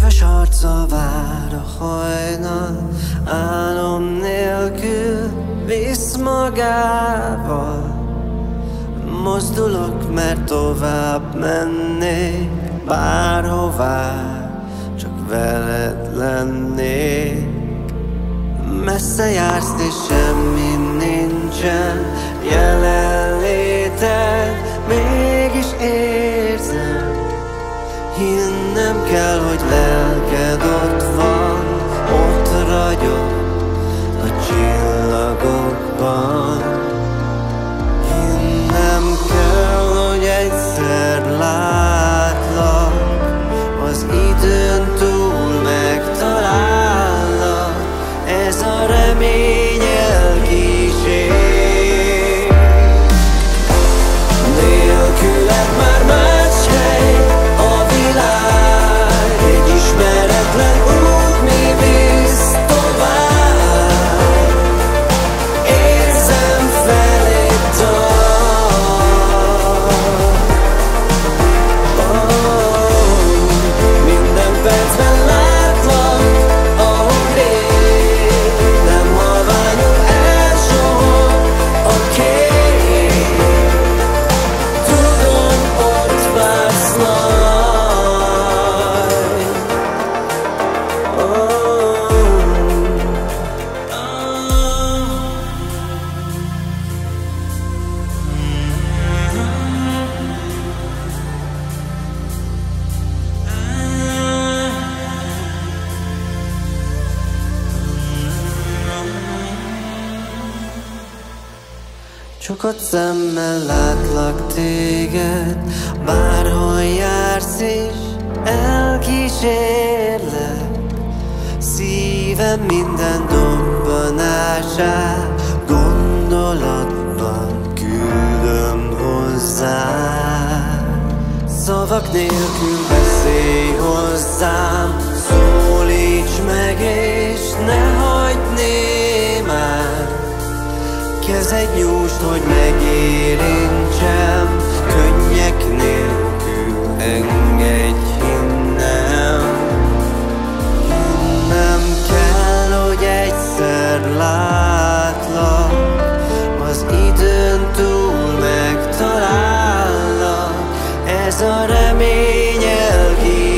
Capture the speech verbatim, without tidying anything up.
Üves arca vár a hajnal, álom nélkül visz magával. Mozdulok, mert tovább mennék bárhová, csak veled lennék. Messze jársz és semmi nincsen jelenléted, mégis érzem. Hinnem kell, hogy lelked ott van, ott ragyog a csillagokban. Hinnem kell, hogy egyszer látlak, az időn túl megtalállak. Ez a remény elkísér. Nélküled már más hely a világ, egy ismeretlen út, mi visz tovább. Érzem feléd tart. Oh, minden percben látlak, ahogy rég, nem halványul el soha a kép. Tudom, ott vársz majd. Oh. Sokat szemmel látlak téged, bárhol jársz is elkísérlek. Szívem minden dobbanását gondolatban küldöm hozzád. Szavak nélkül beszélj hozzám, szólíts meg és ne hagyd némán. Kezed nyújtsd, hogy megérintsem, könnyek nélkül engedj hinnem. Hinnem kell, hogy egyszer látlak, az időn túl megtalállak. Ez a remény elkísér.